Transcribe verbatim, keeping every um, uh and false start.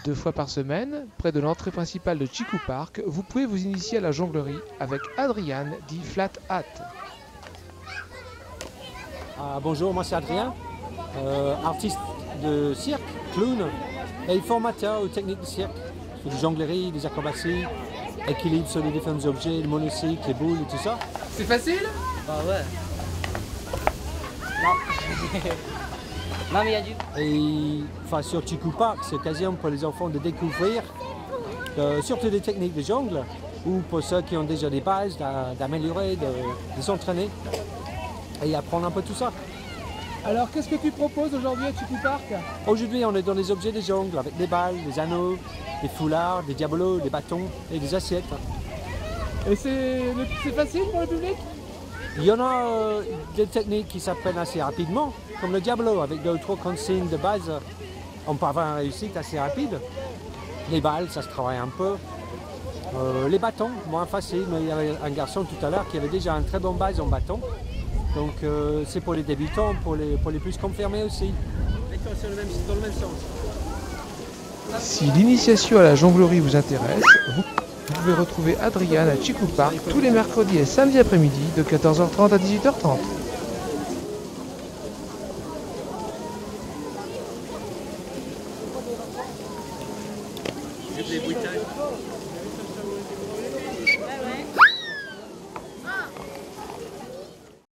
Deux fois par semaine, près de l'entrée principale de Chiku Park, vous pouvez vous initier à la jonglerie avec Adrian dit Flat Hat. Ah, bonjour, moi c'est Adrien, euh, artiste de cirque, clown et formateur aux techniques de cirque. Je fais des jongleries, des acrobaties, équilibre sur les différents objets, le monocycle, les boules et tout ça. C'est facile? Bah ouais. Non. Non mais il y a du... Et enfin, sur Chiku Park, c'est l'occasion pour les enfants de découvrir euh, surtout des techniques de jongle ou pour ceux qui ont déjà des bases, d'améliorer, de, de s'entraîner et apprendre un peu tout ça. Alors qu'est-ce que tu proposes aujourd'hui à Chiku Park? Aujourd'hui, on est dans les objets de jongle avec des balles, des anneaux, des foulards, des diabolos, des bâtons et des assiettes. Et c'est facile pour le public? Il y en a euh, des techniques qui s'apprennent assez rapidement, comme le diabolo, avec deux ou trois consignes de base, on peut avoir une réussite assez rapide. Les balles, ça se travaille un peu. Euh, les bâtons, moins facile, mais il y avait un garçon tout à l'heure qui avait déjà une très bonne base en bâton. Donc euh, c'est pour les débutants, pour les, pour les plus confirmés aussi. Sur le même, dans le même sens. Si l'initiation à la jonglerie vous intéresse, vous Vous pouvez retrouver Adrian à Chiku Park tous les mercredis et samedis après-midi de quatorze heures trente à dix-huit heures trente. J'ai des bruitages.